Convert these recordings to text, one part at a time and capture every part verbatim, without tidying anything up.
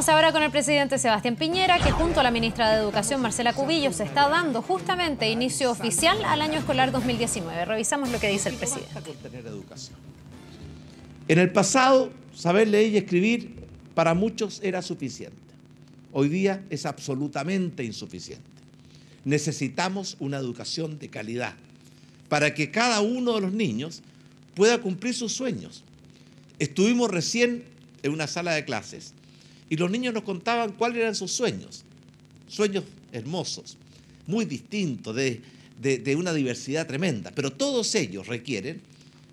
Vamos ahora con el presidente Sebastián Piñera, que junto a la ministra de Educación, Marcela Cubillos, está dando justamente inicio oficial al año escolar dos mil diecinueve. Revisamos lo que dice el presidente. En el pasado, saber leer y escribir para muchos era suficiente. Hoy día es absolutamente insuficiente. Necesitamos una educación de calidad para que cada uno de los niños pueda cumplir sus sueños. Estuvimos recién en una sala de clases y los niños nos contaban cuáles eran sus sueños. Sueños hermosos, muy distintos, de, de, de una diversidad tremenda, pero todos ellos requieren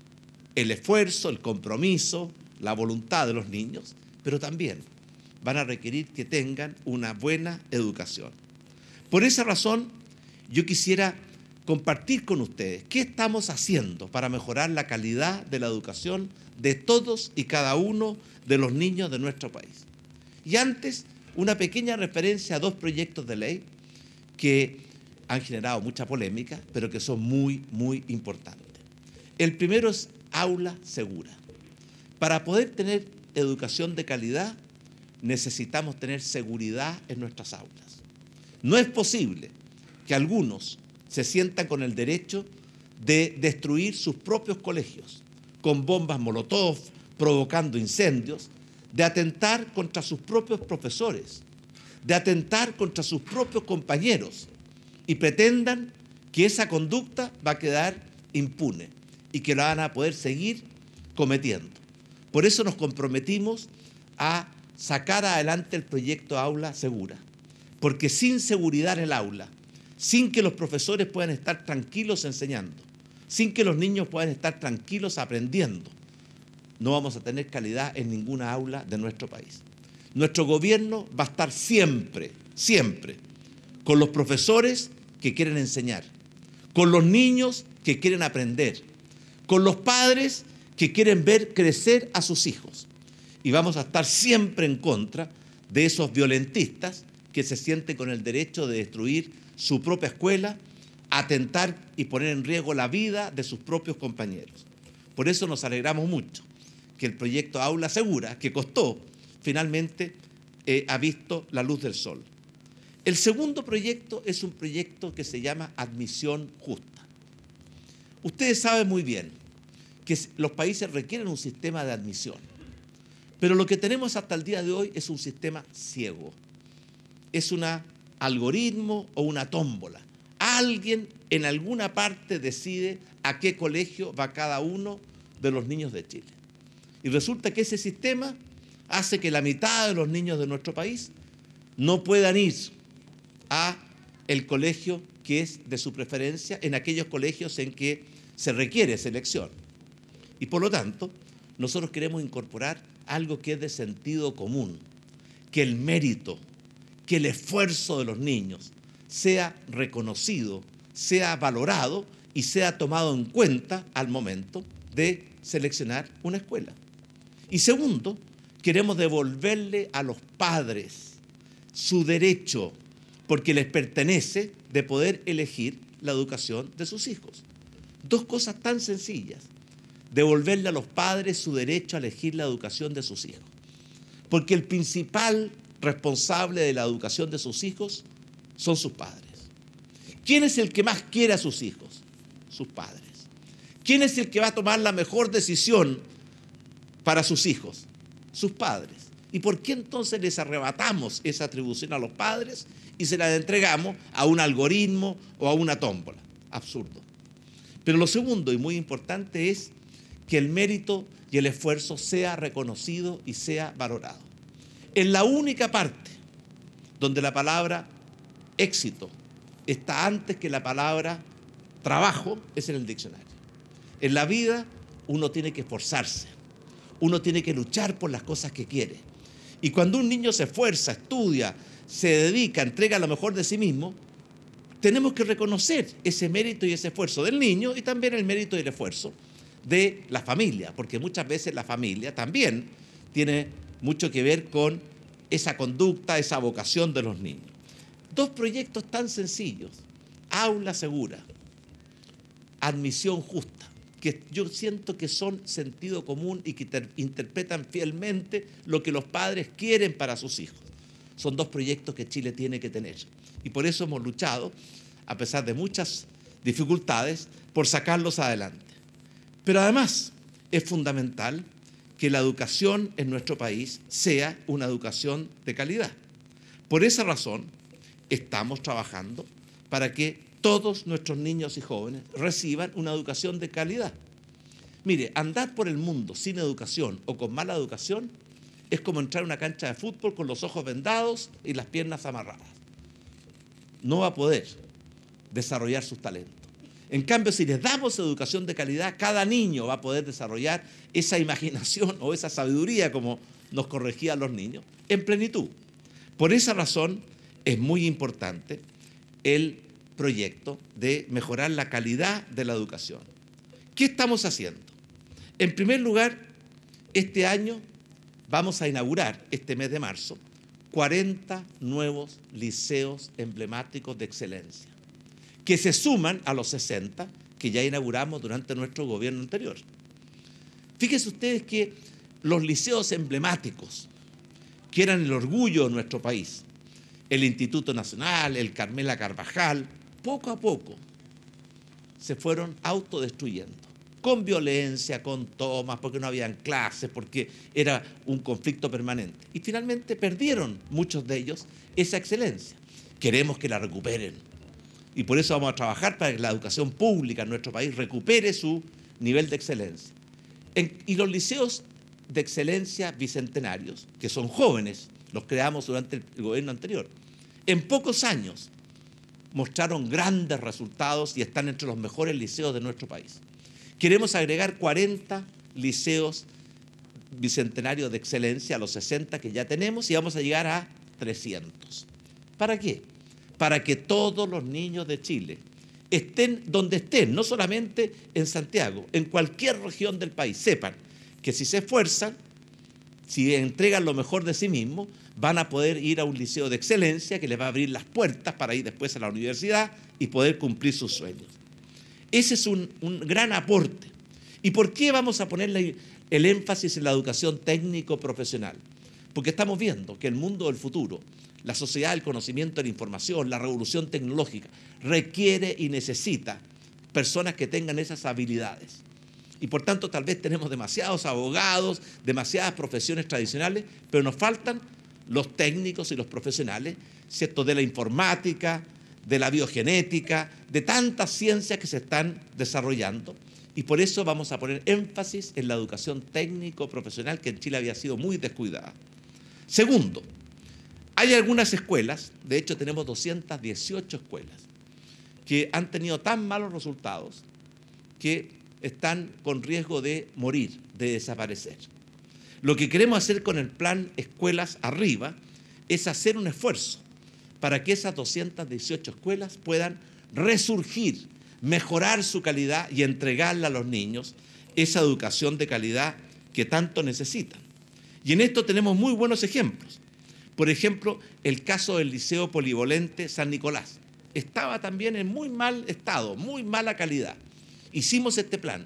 el esfuerzo, el compromiso, la voluntad de los niños, pero también van a requerir que tengan una buena educación. Por esa razón, yo quisiera compartir con ustedes qué estamos haciendo para mejorar la calidad de la educación de todos y cada uno de los niños de nuestro país. Y antes, una pequeña referencia a dos proyectos de ley que han generado mucha polémica, pero que son muy, muy importantes. El primero es aula segura. Para poder tener educación de calidad, necesitamos tener seguridad en nuestras aulas. No es posible que algunos se sientan con el derecho de destruir sus propios colegios, con bombas molotov, provocando incendios, de atentar contra sus propios profesores, de atentar contra sus propios compañeros y pretendan que esa conducta va a quedar impune y que la van a poder seguir cometiendo. Por eso nos comprometimos a sacar adelante el proyecto Aula Segura, porque sin seguridad en el aula, sin que los profesores puedan estar tranquilos enseñando, sin que los niños puedan estar tranquilos aprendiendo, no vamos a tener calidad en ninguna aula de nuestro país. Nuestro gobierno va a estar siempre, siempre, con los profesores que quieren enseñar, con los niños que quieren aprender, con los padres que quieren ver crecer a sus hijos. Y vamos a estar siempre en contra de esos violentistas que se sienten con el derecho de destruir su propia escuela, atentar y poner en riesgo la vida de sus propios compañeros. Por eso nos alegramos mucho que el proyecto Aula Segura, que costó, finalmente eh, ha visto la luz del sol. El segundo proyecto es un proyecto que se llama Admisión Justa. Ustedes saben muy bien que los países requieren un sistema de admisión, pero lo que tenemos hasta el día de hoy es un sistema ciego. Es un algoritmo o una tómbola. Alguien en alguna parte decide a qué colegio va cada uno de los niños de Chile. Y resulta que ese sistema hace que la mitad de los niños de nuestro país no puedan ir a el colegio que es de su preferencia en aquellos colegios en que se requiere selección. Y por lo tanto, nosotros queremos incorporar algo que es de sentido común, que el mérito, que el esfuerzo de los niños sea reconocido, sea valorado y sea tomado en cuenta al momento de seleccionar una escuela. Y segundo, queremos devolverle a los padres su derecho, porque les pertenece, de poder elegir la educación de sus hijos. Dos cosas tan sencillas. Devolverle a los padres su derecho a elegir la educación de sus hijos. Porque el principal responsable de la educación de sus hijos son sus padres. ¿Quién es el que más quiere a sus hijos? Sus padres. ¿Quién es el que va a tomar la mejor decisión para sus hijos? Sus padres. ¿Y por qué entonces les arrebatamos esa atribución a los padres y se la entregamos a un algoritmo o a una tómbola? Absurdo. Pero lo segundo y muy importante es que el mérito y el esfuerzo sea reconocido y sea valorado. Es la única parte donde la palabra éxito está antes que la palabra trabajo, es en el diccionario. En la vida uno tiene que esforzarse, uno tiene que luchar por las cosas que quiere. Y cuando un niño se esfuerza, estudia, se dedica, entrega lo mejor de sí mismo, tenemos que reconocer ese mérito y ese esfuerzo del niño y también el mérito y el esfuerzo de la familia, porque muchas veces la familia también tiene mucho que ver con esa conducta, esa vocación de los niños. Dos proyectos tan sencillos: aula segura, admisión justa. que yo siento que son sentido común y que ter, interpretan fielmente lo que los padres quieren para sus hijos. Son dos proyectos que Chile tiene que tener. Y por eso hemos luchado, a pesar de muchas dificultades, por sacarlos adelante. Pero además es fundamental que la educación en nuestro país sea una educación de calidad. Por esa razón estamos trabajando para que todos nuestros niños y jóvenes reciban una educación de calidad. Mire, andar por el mundo sin educación o con mala educación es como entrar a una cancha de fútbol con los ojos vendados y las piernas amarradas. No va a poder desarrollar sus talentos. En cambio, si les damos educación de calidad, cada niño va a poder desarrollar esa imaginación o esa sabiduría, como nos corregían los niños, en plenitud. Por esa razón es muy importante el proyecto de mejorar la calidad de la educación. ¿Qué estamos haciendo? En primer lugar, este año vamos a inaugurar, este mes de marzo, cuarenta nuevos liceos emblemáticos de excelencia, que se suman a los sesenta que ya inauguramos durante nuestro gobierno anterior. Fíjense ustedes que los liceos emblemáticos, que eran el orgullo de nuestro país, el Instituto Nacional, el Carmela Carvajal, poco a poco se fueron autodestruyendo, con violencia, con tomas, porque no habían clases, porque era un conflicto permanente. Y finalmente perdieron muchos de ellos esa excelencia. Queremos que la recuperen. Y por eso vamos a trabajar para que la educación pública en nuestro país recupere su nivel de excelencia. En, y los liceos de excelencia bicentenarios, que son jóvenes, los creamos durante el, el gobierno anterior, en pocos años mostraron grandes resultados y están entre los mejores liceos de nuestro país. Queremos agregar cuarenta liceos bicentenarios de excelencia a los sesenta que ya tenemos y vamos a llegar a trescientos. ¿Para qué? Para que todos los niños de Chile estén donde estén, no solamente en Santiago, en cualquier región del país, sepan que si se esfuerzan, si entregan lo mejor de sí mismos, van a poder ir a un liceo de excelencia que les va a abrir las puertas para ir después a la universidad y poder cumplir sus sueños. Ese es un, un gran aporte. ¿Y por qué vamos a ponerle el énfasis en la educación técnico-profesional? Porque estamos viendo que el mundo del futuro, la sociedad del conocimiento de la información, la revolución tecnológica, requiere y necesita personas que tengan esas habilidades. Y por tanto tal vez tenemos demasiados abogados, demasiadas profesiones tradicionales, pero nos faltan los técnicos y los profesionales, ¿cierto?, de la informática, de la biogenética, de tantas ciencias que se están desarrollando. Y por eso vamos a poner énfasis en la educación técnico-profesional que en Chile había sido muy descuidada. Segundo, hay algunas escuelas, de hecho tenemos doscientas dieciocho escuelas, que han tenido tan malos resultados que están con riesgo de morir, de desaparecer. Lo que queremos hacer con el plan Escuelas Arriba es hacer un esfuerzo para que esas doscientas dieciocho escuelas puedan resurgir, mejorar su calidad y entregarle a los niños esa educación de calidad que tanto necesitan. Y en esto tenemos muy buenos ejemplos. Por ejemplo, el caso del Liceo Polivalente San Nicolás. Estaba también en muy mal estado, muy mala calidad. Hicimos este plan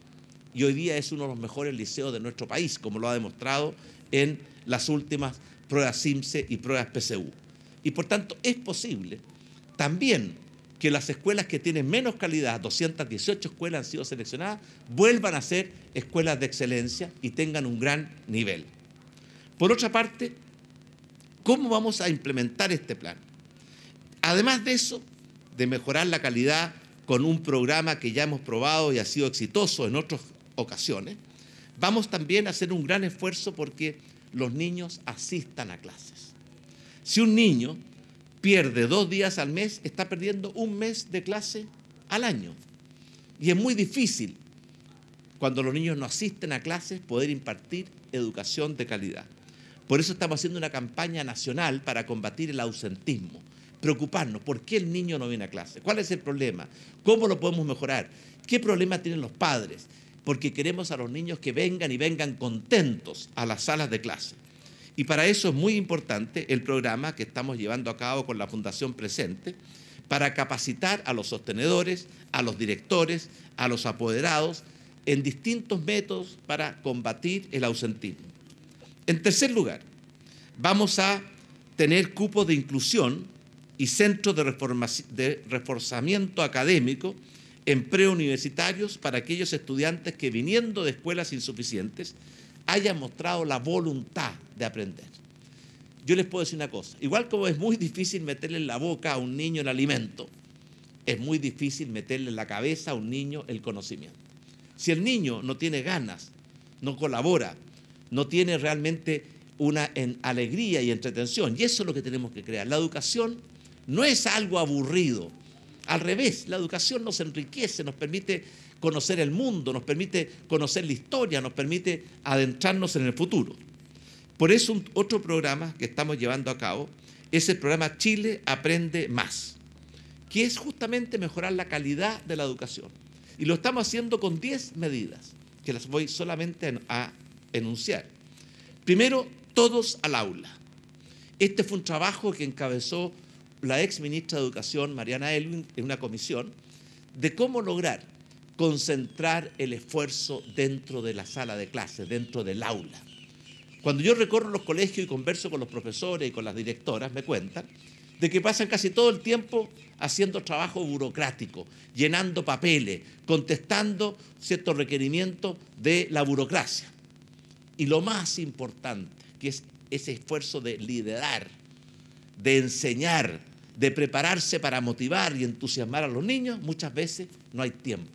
y hoy día es uno de los mejores liceos de nuestro país, como lo ha demostrado en las últimas pruebas SIMSE y pruebas P S U. Y por tanto es posible también que las escuelas que tienen menos calidad, doscientas dieciocho escuelas han sido seleccionadas, vuelvan a ser escuelas de excelencia y tengan un gran nivel. Por otra parte, ¿cómo vamos a implementar este plan? Además de eso, de mejorar la calidad con un programa que ya hemos probado y ha sido exitoso en otras ocasiones, vamos también a hacer un gran esfuerzo porque los niños asistan a clases. Si un niño pierde dos días al mes, está perdiendo un mes de clase al año. Y es muy difícil, cuando los niños no asisten a clases, poder impartir educación de calidad. Por eso estamos haciendo una campaña nacional para combatir el ausentismo. Preocuparnos, ¿por qué el niño no viene a clase? ¿Cuál es el problema? ¿Cómo lo podemos mejorar? ¿Qué problema tienen los padres? Porque queremos a los niños que vengan y vengan contentos a las salas de clase. Y para eso es muy importante el programa que estamos llevando a cabo con la Fundación Presente para capacitar a los sostenedores, a los directores, a los apoderados, en distintos métodos para combatir el ausentismo. En tercer lugar, vamos a tener cupos de inclusión y centros de, de reforzamiento académico en preuniversitarios para aquellos estudiantes que, viniendo de escuelas insuficientes, hayan mostrado la voluntad de aprender. Yo les puedo decir una cosa, igual como es muy difícil meterle en la boca a un niño el alimento, es muy difícil meterle en la cabeza a un niño el conocimiento. Si el niño no tiene ganas, no colabora, no tiene realmente una en alegría y entretención, y eso es lo que tenemos que crear. La educación no es algo aburrido, al revés, la educación nos enriquece, nos permite conocer el mundo, nos permite conocer la historia, nos permite adentrarnos en el futuro. Por eso un, otro programa que estamos llevando a cabo es el programa Chile Aprende Más, que es justamente mejorar la calidad de la educación. Y lo estamos haciendo con diez medidas, que las voy solamente a enunciar. Primero, todos al aula. Este fue un trabajo que encabezó la ex ministra de Educación, Mariana Elwin, en una comisión, de cómo lograr concentrar el esfuerzo dentro de la sala de clases, dentro del aula. Cuando yo recorro los colegios y converso con los profesores y con las directoras, me cuentan de que pasan casi todo el tiempo haciendo trabajo burocrático, llenando papeles, contestando ciertos requerimientos de la burocracia. Y lo más importante, que es ese esfuerzo de liderar, de enseñar, de prepararse para motivar y entusiasmar a los niños, muchas veces no hay tiempo.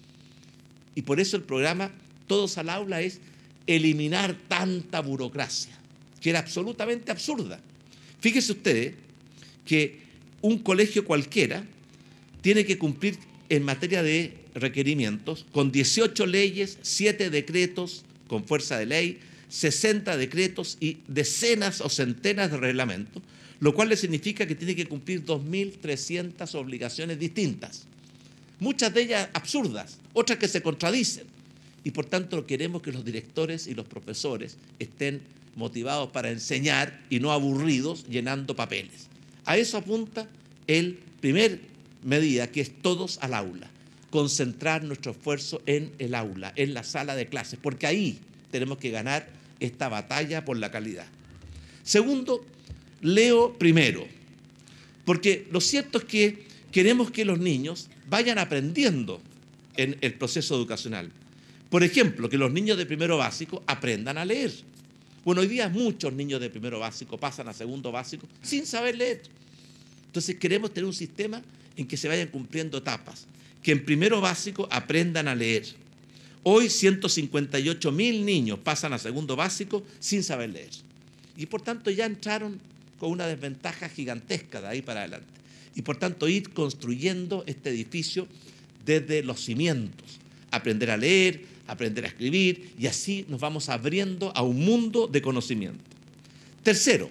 Y por eso el programa Todos al Aula es eliminar tanta burocracia, que era absolutamente absurda. Fíjense ustedes que un colegio cualquiera tiene que cumplir en materia de requerimientos con dieciocho leyes, siete decretos con fuerza de ley, sesenta decretos y decenas o centenas de reglamentos, lo cual le significa que tiene que cumplir dos mil trescientas obligaciones distintas, muchas de ellas absurdas, otras que se contradicen, y por tanto queremos que los directores y los profesores estén motivados para enseñar y no aburridos llenando papeles. A eso apunta el primer medida, que es todos al aula, concentrar nuestro esfuerzo en el aula, en la sala de clases, porque ahí tenemos que ganar esta batalla por la calidad. Segundo, leo primero, porque lo cierto es que queremos que los niños vayan aprendiendo en el proceso educacional. Por ejemplo, que los niños de primero básico aprendan a leer. Bueno, hoy día muchos niños de primero básico pasan a segundo básico sin saber leer. Entonces queremos tener un sistema en que se vayan cumpliendo etapas, que en primero básico aprendan a leer. Hoy ciento cincuenta y ocho mil niños pasan a segundo básico sin saber leer. Y por tanto ya entraron con una desventaja gigantesca de ahí para adelante. Y por tanto ir construyendo este edificio desde los cimientos. Aprender a leer, aprender a escribir, y así nos vamos abriendo a un mundo de conocimiento. Tercero,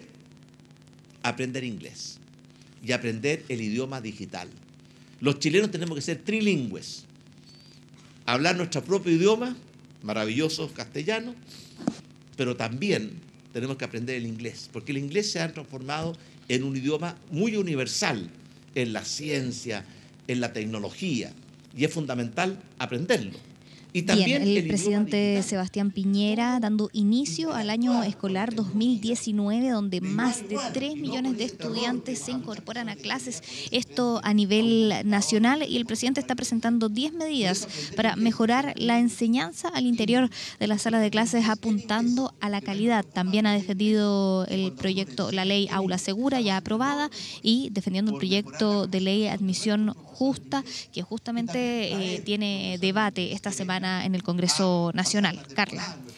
aprender inglés y aprender el idioma digital. Los chilenos tenemos que ser trilingües, hablar nuestro propio idioma, maravilloso castellano, pero también tenemos que aprender el inglés, porque el inglés se ha transformado en un idioma muy universal en la ciencia, en la tecnología, y es fundamental aprenderlo. Y también Bien, el, el presidente Sebastián Piñera dando inicio al año escolar dos mil diecinueve, donde más de tres millones de estudiantes se incorporan a clases, esto a nivel nacional, y el presidente está presentando diez medidas para mejorar la enseñanza al interior de la sala de clases, apuntando a la calidad. También ha defendido el proyecto, la ley Aula Segura, ya aprobada, y defendiendo el proyecto de ley Admisión Justa, que justamente eh, tiene debate esta semana en el Congreso Nacional. Carla.